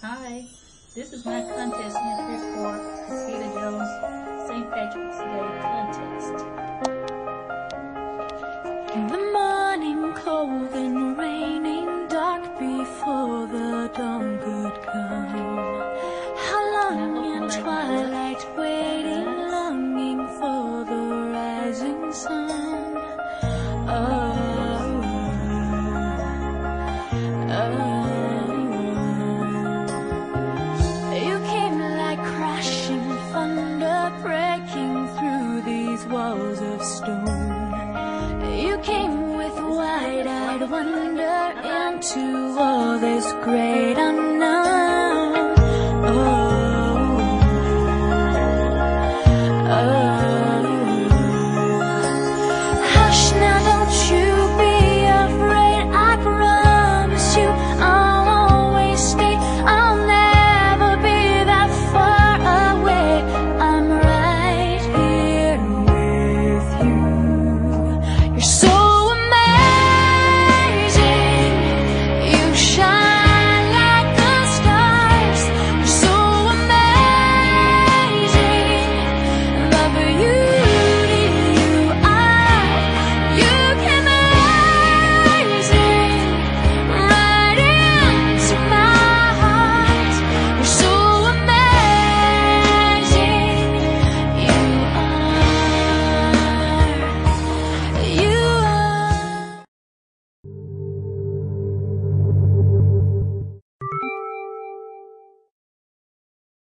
Hi, this is my contest entry for Cascada Jones St. Patrick's Day contest. In the morning, cold and raining, dark before the dawn could come. How long in twilight, waiting, longing for the rising sun. You came like crashing thunder, breaking through these walls of stone. You came with wide-eyed wonder into all this great unknown.